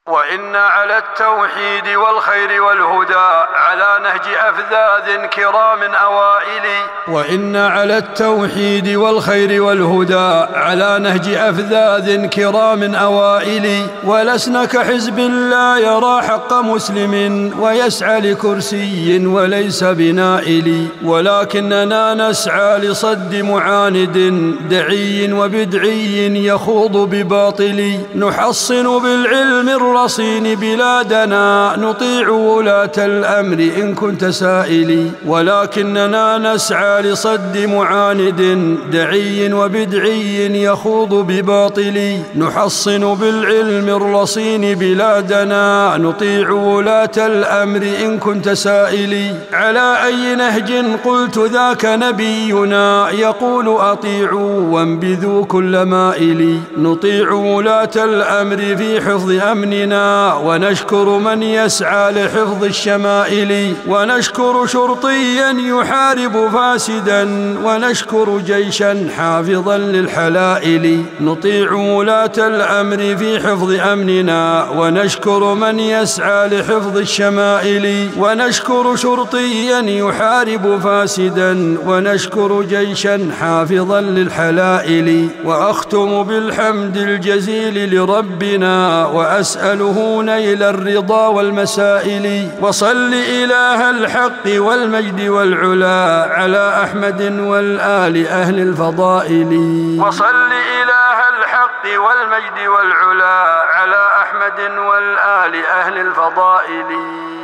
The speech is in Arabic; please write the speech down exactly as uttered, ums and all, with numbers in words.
وإن على التوحيد والخير والهدى على نهج أفذاذ كرام أوائل وإن على التوحيد والخير والهدى على نهج أفذاذ كرام أوائل ولسنا كحزب لا يرى حق مسلم ويسعى لكرسي وليس بنائل ولكننا نسعى لصد معاند دعي وبدعي يخوض بباطل نحصن بالعلم الرصين بلادنا نطيع ولاة الأمر إن كنت سائلي ولكننا نسعى لصد معاند دعي وبدعي يخوض بباطل نحصن بالعلم الرصين بلادنا نطيع ولاة الأمر إن كنت سائلي على أي نهج قلت ذاك نبينا يقول أطيعوا وانبذوا كل مائل نطيع ولاة الأمر في حفظ أمننا ونشكر من يسعى لحفظ الشمائل ونشكر شرطيا يحارب فاسدا ونشكر جيشا حافظا للحلائل نطيع ولاة الأمر في حفظ أمننا ونشكر من يسعى لحفظ الشمائل ونشكر شرطيا يحارب فاسدا ونشكر جيشا حافظا للحلائل وأختم بالحمد الجزيل لربنا وأسأله نيل الرضا والمسائل وصل إله الحق والمجد والعلا على أحمد والآل أهل الفضائل وصل إله الحق والمجد والعلا على أحمد والآل أهل الفضائل.